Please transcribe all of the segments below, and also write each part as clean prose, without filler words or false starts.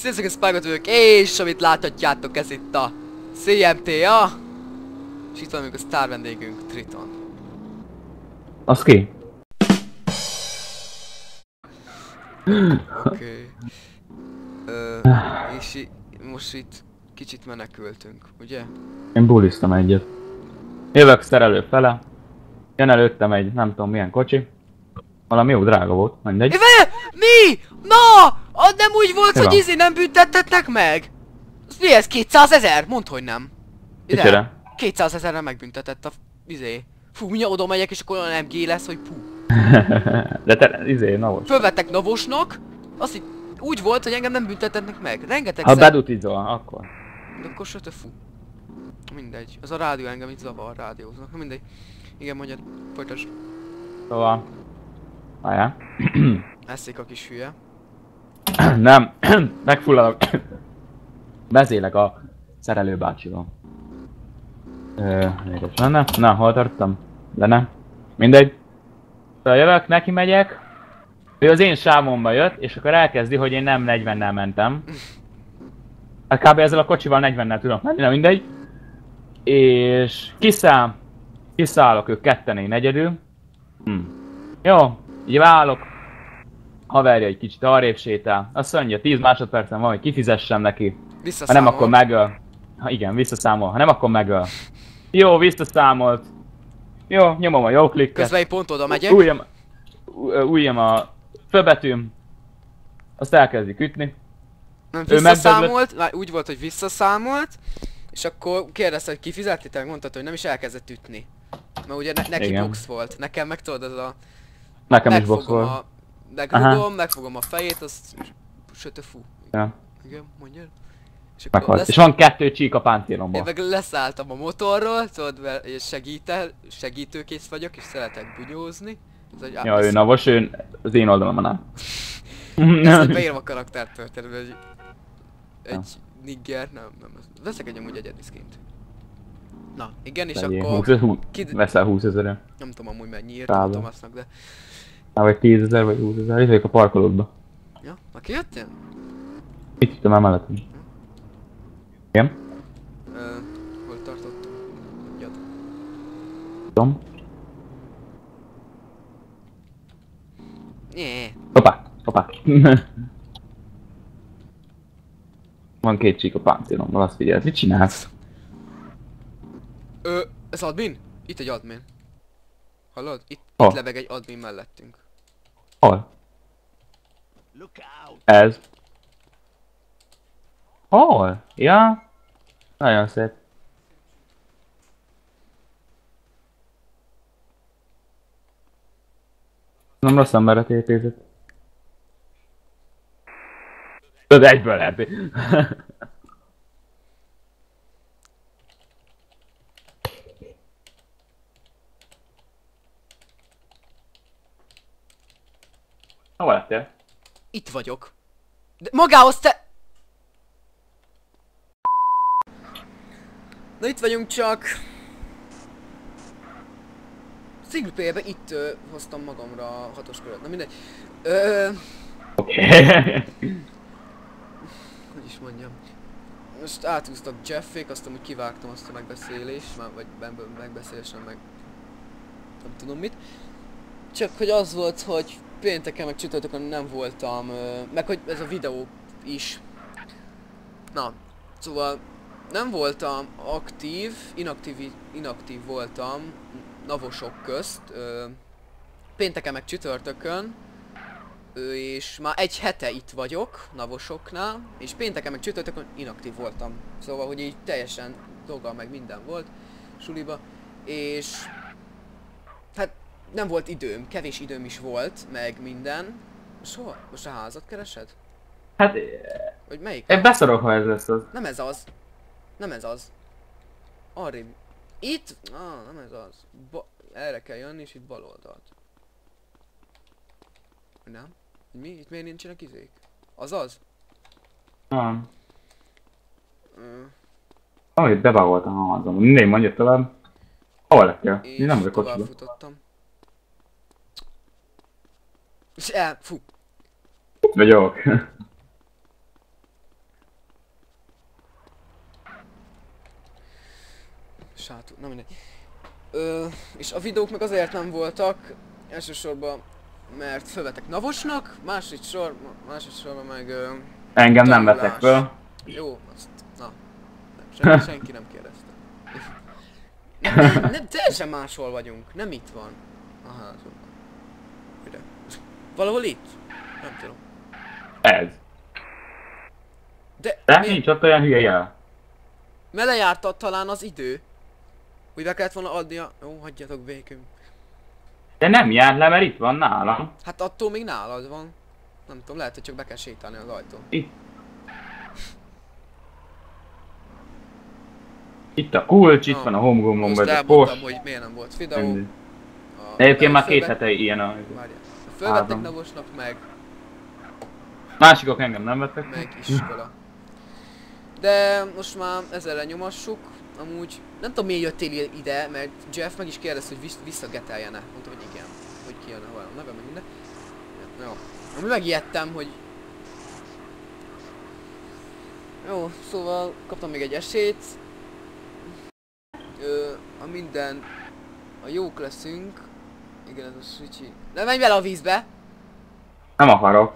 Sziasztok, ez Spygot vagyok, és amit láthatjátok, ez itt a CMTA. És itt van még a sztár vendégünk, Triton. Az ki? Oké. És most itt kicsit menekültünk, ugye? Én bulliztam egyet. Jövök szerelő fele. Jön előttem egy nem tudom milyen kocsi. Valami jó drága volt, mindegy. Mi? Na! Az nem úgy volt, Mi hogy van? nem büntettetnek meg? Mi ez? 200 000? Mondd, hogy nem. Micsoda? 200 000-re megbüntetett a Fú, mindjárt oda megyek és akkor olyan MG lesz, hogy pú. De te, Navos. Fölvettek Navosnak, azt így úgy volt, hogy engem nem büntetnek meg. Rengeteg Ha bedutizol, akkor. De akkor se te fú. Mindegy. Az a rádió engem itt zavar, rádióznak. Na mindegy. Igen, mondjad. Folytasd. Szóval... Várjál. Eszik a kis hülye. Nem. Megfulladok. Beszélek a szerelő bácsival. Érdekes lenne. Na, hol tartottam? De nem. Mindegy. Szóval jövök, neki megyek. Ő az én sávomba jött, és akkor elkezdi, hogy én nem 40-nel mentem. Hát kb. Ezzel a kocsival 40-nel tudok menni, nem mindegy. És kiszállok, ők ketten, én egyedül. Jó, így válok. Haverja egy kicsit arrébb sétál. Azt mondja, 10 másodpercen van, hogy kifizessem neki. Ha nem, akkor megöl. Ha igen, visszaszámol. Ha nem, akkor megöl. Jó, visszaszámolt. Jó, nyomom a jó klikket. Közben egy pont oda megyek. Ujjam a főbetűm. Azt elkezdik ütni. Nem visszaszámolt, már úgy volt, hogy visszaszámolt. És akkor kérdezte, hogy kifizettétek, mondtad, hogy nem, is elkezdett ütni. Mert ugye neki box volt. Nekem meg tudod, ez a... Nekem is box volt. Megrugom, megfogom a fejét, azt... Söte fú. Ja. Igen, mondjad. És van 2 csík a páncélomban. Én meg leszálltam a motorról, tudod, segítőkész vagyok, és szeretek bunyózni. Ja, ő Navos, ő az én oldalamon áll. Ezt beírom a karaktertörténetbe, egy nigger, nem, veszek egy amúgy egyedi skint. Na, igen, és akkor... Veszel 20 000-re. Nem tudom amúgy mennyiért, nem tudom aztnak, de... Vagy 10 000 vagy 20 000, itt vagyok a parkolódba. Ja, na ki jöttél? Itt jöttem már mellettem. Igen? Hol tartottam? Mondjad. Tudom. Nyee. Hoppá, hoppá. Van 2 csík a páncélomban, azt figyelj, mit csinálsz? Ez admin? Itt egy admin. Hallod? Itt lebeg egy admin mellettünk. Hol? Ez. Hol? Ja? Nagyon szép. Nem rossz emberre tétézett. Tudod, egyből lehet. Hova lettél? Itt vagyok. De magához te... Na itt vagyunk csak... Single player-ben itt hoztam magamra a 6-os köröt. Na mindegy. Oké. Hogy is mondjam. Most átúztak Jeffék, azt amúgy kivágtam azt a megbeszélést, vagy megbeszélésen meg... Nem tudom mit. Csak hogy az volt, hogy pénteken meg csütörtökön nem voltam, meg hogy ez a videó is. Na, szóval nem voltam aktív, inaktív voltam Navosok közt, pénteken meg csütörtökön, és már egy hete itt vagyok Navosoknál, és pénteken meg csütörtökön inaktív voltam. Szóval, hogy így teljesen dolga meg minden volt suliba, és hát nem volt időm, kevés időm is volt, meg minden. Soha? Most a házat keresed? Hát... Vagy melyik? Én beszarok, ha ez lesz az. Nem ez az. Nem ez az. Arrébb. Itt? Nem ez az. Erre kell jönni, és itt bal oldalt. Nem? Mi? Itt miért nincsenek izék? Az? Nem. Amit bebagoltam a házam. Mindegy, mondja tovább. Hol lettél? Én nem vagyok kocsiba. Futottam. És fú. Itt vagyok. Sátú, nem mindegy. És a videók meg azért nem voltak, elsősorban, mert felvettek Navosnak, másodszorban meg Engem nem tanulás. vettek föl. Jó, azt, na, senki nem kérdezte. Nem, teljesen máshol vagyunk, nem itt van. A házunk. Ide. Valahol itt? Nem tudom. Ez. De Nincs ott olyan hülye jel. lejárta talán az idő. Úgy be kellett volna adni a... Jó, hagyjatok békünk. De nem jár le, mert itt van nálam. Hát attól még nálad van. Nem tudom, lehet, hogy csak be kell sétálni az ajtón. Itt a kulcs, itt van a homeroom-on, most vagy a elmondtam, post. hogy miért nem volt videó. Egyébként már 2 hete ilyen a... Várjál. Fölvették Ádám. Navosnak Másikok engem nem vettek. meg iskola. De most már ezzel lenyomassuk. Amúgy nem tudom miért jöttél ide, mert Jeff meg is kérdezte, hogy visszageteljene. Mondtam, hogy igen. Hogy kijönne valami neve, meg minden. Jó. Amúgy megijedtem, hogy... Jó, szóval kaptam még egy esélyt. A minden... A jók leszünk. Igen, ez a switchy. Ne menj bele a vízbe! Nem akarok.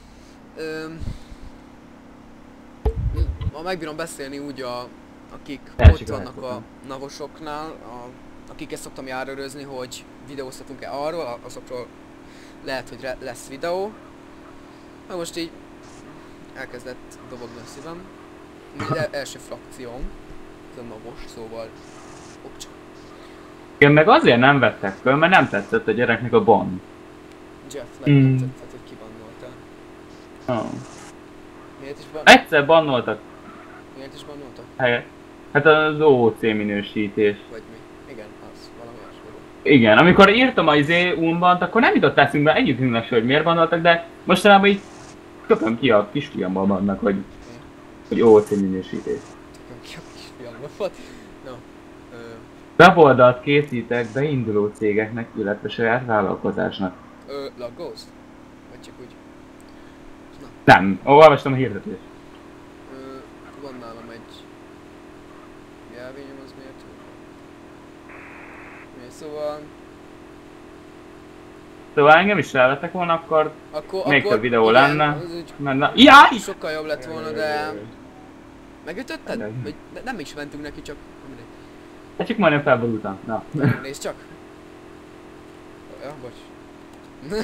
Ma megbírom beszélni úgy akik Elsik ott vannak a lehetetlen. navosoknál, akikkel szoktam járőrözni, hogy videóztatunk-e arról, azokról lehet, hogy lesz videó. Na most így elkezdett dobogni a szívem. Az első frakcióm, ez a navos, szóval... Opcsa. Én meg azért nem vettek föl, mert nem tetszett a gyereknek a bond. Jeff nem tetszett, hogy kibannoltál. Oh. Miért is Egyszer bannoltak bannoltak? helyet. Hát az OOC minősítés. Vagy mi? Igen, az valami olyasmi volt. Igen, amikor írtam az unbant, akkor nem jutott eszünkbe egyikünknek se, hogy miért bannoltak, de mostanában így köpöm ki a kisfiammal vannak, hogy OOC minősítés. Tököm ki a kisfiamban volt. No. Weboldalt készítek beinduló cégeknek, illetve saját vállalkozásnak. Laggózt? Vagy csak úgy? Nem, olvastam a hirdetést. Van nálam egy... jelvényem, az miért? Szóval... Szóval engem is felvettek volna, akkor még több videó igen, lenne. az úgy Menne. Jaj! sokkal jobb lett volna, de... Megütötted? Vagy nem is mentünk neki, csak... mindegy. Hát csak majdnem felborultam. Na. Nézd csak! Ja, bocs.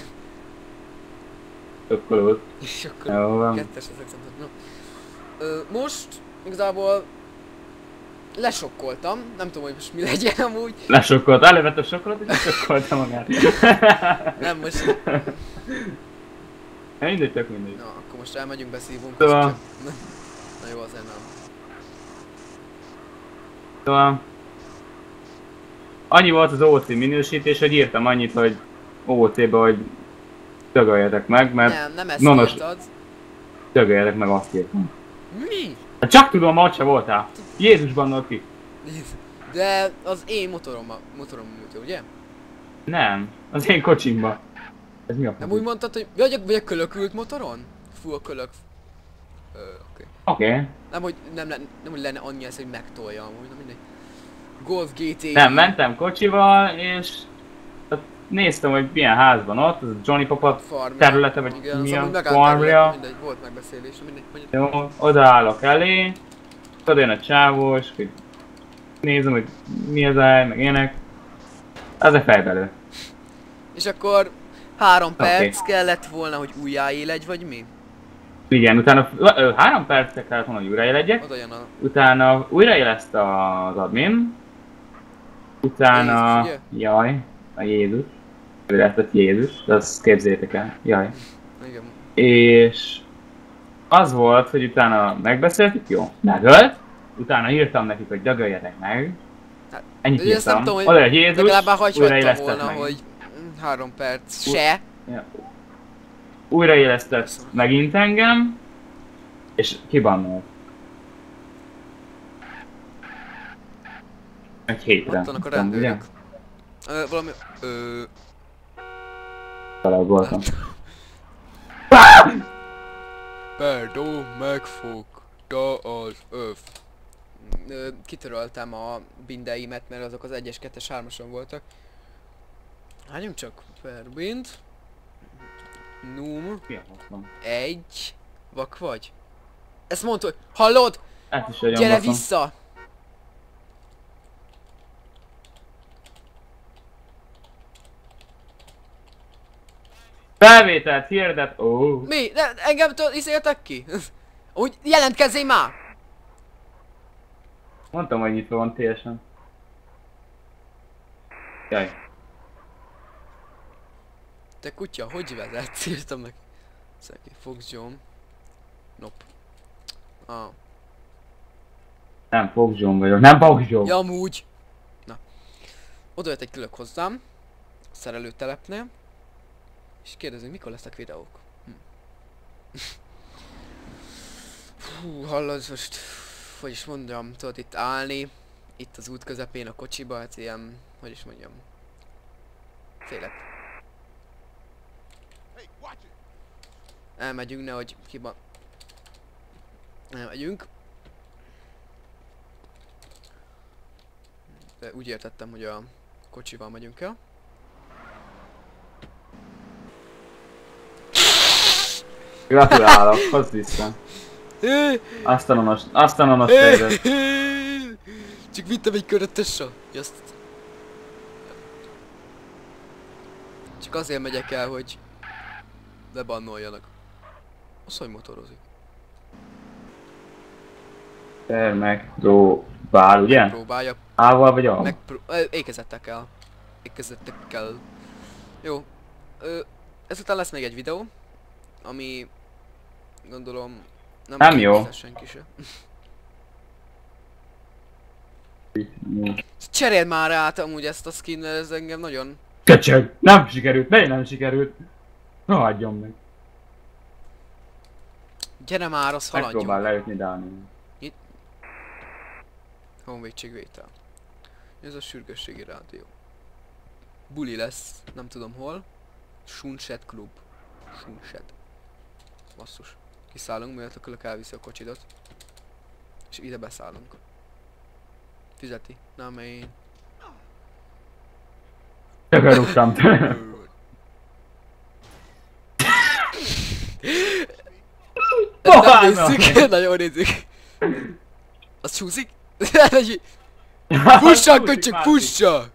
Ökkolót. És akkor Jó van. kettes ezek szerint. No. Most igazából lesokkoltam, nem tudom, hogy most mi legyen amúgy. Lesokkolt, elővett a sokkolat, és lesokkolta magát. Nem most... Mindegy, tök mindegy. Na, akkor most elmegyünk, beszívunk. Szóval- csak... Na jó, azért nem. Szóval... Annyi volt az OOC minősítés, hogy írtam annyit, hogy OOC-be, hogy dögöljetek meg, mert Nem ezt nonos, írtad. dögöljetek meg, azt írtam. Mi? Hát csak tudom, ma ott se voltál. Jézus bannolt ki. De az én motorom műtő, ugye? Nem, az én kocsimba. Ez mi a Nem úgy mondtad, hogy vagy a kölökült motoron? Fú, a kölök. Oké. Oké. Nem, hogy hogy lenne annyi ez, hogy megtolja amúgy, na mindegy. Golf GT. Nem, mentem kocsival, és ott néztem, hogy milyen házban ott, az a Johnny Papa területe, vagy igen, mi az a amúgy megállt farmja. terület, mindegy, volt megbeszélés, mindegy. Jó, odaállok elé, oda jön a csávós, hogy nézem, hogy mi az áll, meg ilyenek. Az a fejbelő. És akkor 3 perc kellett volna, hogy újjáéledj, vagy mi? Igen, utána 3 percet kellett volna, hogy újraélegyek. Oda jön a... Utána újraéleszte az admin. Utána... Jézus, ugye? Jaj, a Jézus. Ő lett Jézus, de azt képzeljétek el. Jaj. Igen. És... Az volt, hogy utána megbeszéltük, jó, megölt. Utána írtam nekik, hogy dögöljetek meg. Hát, Ennyit ugye ezt nem írtam. tudom, Oda jött Jézus, legalább már hagyhattam újraélesztett volna, meg. hogy 3 perc se. Ja. Újraélesztett megint engem, és kibannolt. Egy hétre. Ott vannak a Tudom, ugye? rendőrök. Valami... Talán voltam. Perdó megfogta az öv. kitöröltem a bindeimet, mert azok az 1-es, 2-es, 3-ason voltak. Hágyunk csak per bind. Num. Mi a faszom? 1. Vak vagy? Ezt mondta, hogy hallod? Ezt is egy Gyere faszom. vissza! Felvételt hirdet, ó. Mi? De engem izéltek ki? Úgy jelentkezzél már! Mondtam, hogy nyitva van teljesen. Jaj. Te kutya, hogy vezetsz? Írtam meg. Szeki, Fox John. Nope. Ah. Nem Fox John vagyok, nem Fox John. Ja, amúgy. Na. Oda jött egy külök hozzám. A szerelőtelepnél. És kérdezi, mikor lesznek videók. Hú, hallod, most... Hogy is mondjam, tudod itt állni. Itt az út közepén a kocsiba, hát ilyen... Hogy is mondjam. Félek. Elmegyünk, nehogy kiba... Elmegyünk. De úgy értettem, hogy a kocsival megyünk el. Gratulálok, hozd vissza. Azt a nonos térdet. Csak vittem egy köröt, tessa. Azt... Csak azért megyek el, hogy... lebannoljanak. Az hogy motorozik? Megpróbál, ugye? Próbálja. A-val vagy A-val? Ékezettekkel. Ékezettekkel. Jó. Ezután lesz még egy videó. Ami... Gondolom... Nem jó. Senki se. Cseréld már át amúgy ezt a skin, mert ez engem nagyon... Köcsög! Nem sikerült, nem sikerült. No, hagyjon meg. Gyere már, az haladjunk. Megpróbál leütni Dáni. Honvédségvétel. Ez a sürgősségi rádió. Buli lesz, nem tudom hol. Sunset Club. Sunset. Basszus. Kiszállunk, mielőtt a külök elviszi a kocsidat. És ide beszállunk. Fizeti. Nem én. Tökörúgtam. Nem nézzük, nagyon nézzük. Az csúszik? Fussal, köcsög, fussal!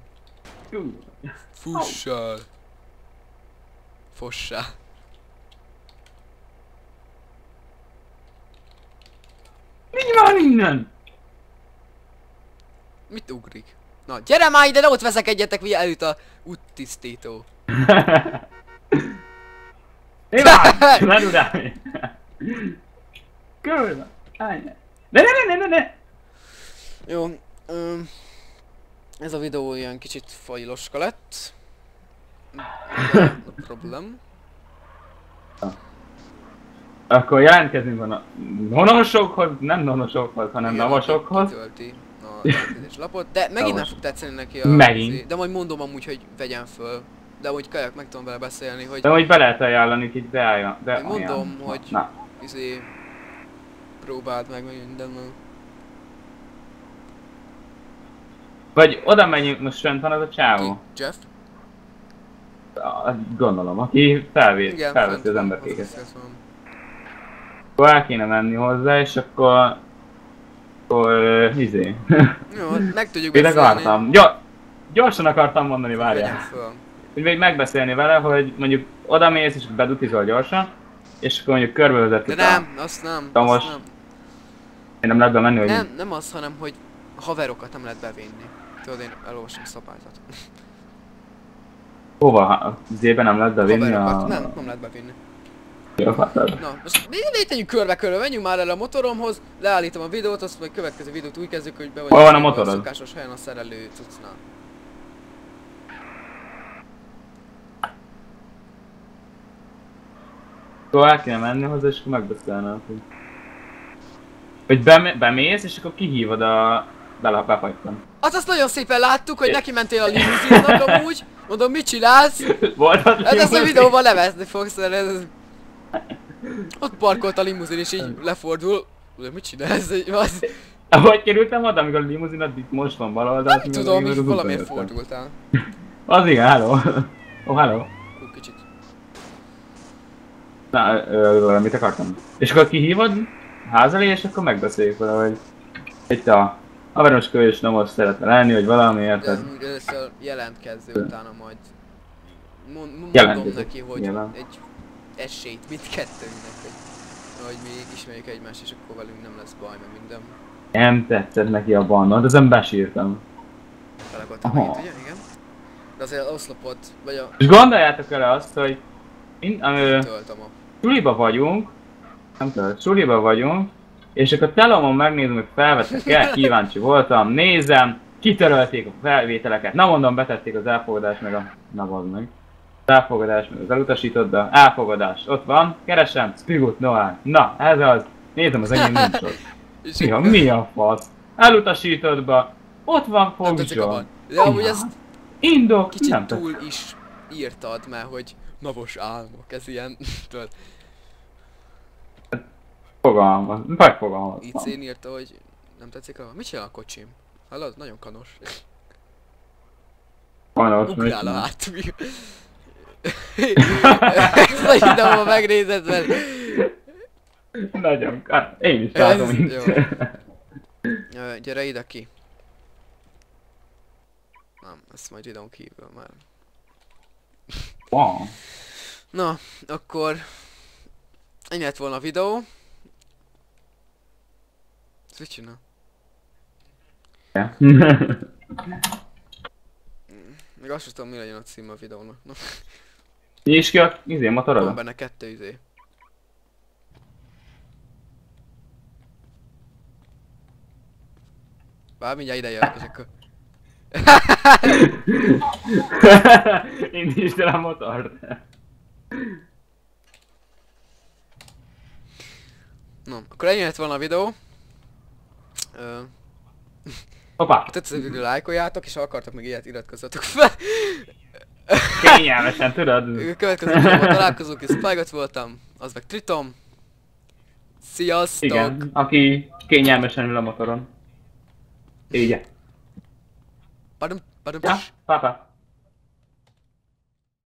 Fussal! Fossál. Mi van innen? Mit ugrik? Na, gyere már ide, de ott veszekedjetek, mi előtt a úttisztító. Mi van? Nem událni. Körülbelül. Ne. Jó, ez a videó ilyen kicsit fajloska lett. No problem. Akkor jelentkezünk a nonosokhoz, nem nonosokhoz, hanem navasokhoz. Kitölti a jelentkezés lapot, de megint nem fog tetszeni neki a... Megint. De majd mondom amúgy, hogy vegyen föl. De amúgy kajak, meg tudom vele beszélni, hogy... De hogy be lehet ajánlani, hogy beálljon. De én mondom, hogy... Na. Próbáld meg mindennel. Vagy oda menjünk, most fönt van az a csávó. Ki? Jeff? Gondolom, aki felveszi az emberkéket. Akkor el kéne menni hozzá, és akkor izé. Jó, meg tudjuk Én beszélni. akartam. Gyorsan akartam mondani, várjál. Úgy még megbeszélni vele, hogy mondjuk odamész és bedutizol gyorsan, és akkor mondjuk körbevezetjük. De nem, azt nem. De most nem. Én nem lehet bemenni, hogy... Nem az, hanem hogy haverokat nem lehet bevinni. Tudod, én elolvasom a szabályzatot. Hova? Zében nem lehet bevinni Haverokat nem lehet bevinni. Jó, hát. Na, most miért tegyünk körbe-körbe, menjünk már el a motoromhoz, leállítom a videót, azt majd következő videót úgy kezdjük, hogy be vagyunk. Hol van a motorod? A szokásos helyen a szerelő cuccnál. Akkor el kéne menni hozzá, és akkor megbeszélnünk. Hogy bemész, és akkor kihívod a... Befagytam. Hát azt nagyon szépen láttuk, hogy neki mentél a limuzinnak amúgy. Mondom, mit csinálsz? Volt az Hát ezt a videóban levezni fogsz, ez... Ott parkolt a limuzin és így lefordul. De mit csinálsz? Hogy kerültem oda, amikor a limuzinat itt most van valahol, de Nem tudom, így valamiért fordultál. Az igen, hello. Oh, hello. Kicsit. Na, mit akartam? És akkor kihívod ház elé, és akkor megbeszéljük vele, hogy itt a haveroska és nem azt szeretne lenni, hogy valami, De érted? úgy először jelentkezzél, utána majd mondom Jelentkezek. neki, hogy Nyilván. egy esélyt mindkettőnknek, hogy mi ismerjük egymást, és akkor velünk nem lesz baj, meg minden. Nem tetszett neki a bannod, ezen besírtam. Belekoltam Aha. megint, ugye? Igen. De azért oszlopot, vagy a... És gondoljátok el azt, hogy Töltöm a... suliba vagyunk, nem tudom, suliba vagyunk, és akkor telomon megnézem, hogy felvettek-e, kíváncsi voltam, nézem, kitörölték a felvételeket, na mondom, betették az elfogadást meg a... na vazd meg. Az elfogadás meg az elutasított, de elfogadás, ott van, keresem, Spigot Noir, na ez az, nézem az enyém nincs ott. És Mi a fasz? Elutasítottba, ott van nem tetszik a Fogjon. baj. De amúgy ezt Indok, kicsit nem túl tetszik. is írtad, mert hogy navos álmok, ez ilyen... tudod, Megfogalmaztam. IC-n írta, hogy nem tetszik a... Mit csinál a kocsim? Hallod? Nagyon kanos. Sajnos, Ugrál a hátul. Ezt a videóban megnézed, mert... Nagyon én is látom Ez mint. jó. Gyere ide ki. Nem, ezt majd videón kívül már. Wow. Na, akkor... ennyi lett volna a videó. Ez mit csinál? Még azt sem tudom, mi legyen a címe a videónak. Na, Nyisd ki a van motorodat. benne 2 izé. Bár mindjárt ide jövök, és akkor... Indítsd el a motort. No, akkor ennyi lett volna a videó. Hoppá! Tetszett, hogy lájkoljátok, és ha akartok még ilyet, iratkozzatok fel. Kényelmesen, tudod? Következő videóban találkozunk, és Spygot voltam, az meg Tritom. Sziasztok! Igen, aki kényelmesen ül a motoron. Így. Padum, padum, Ja, pápa.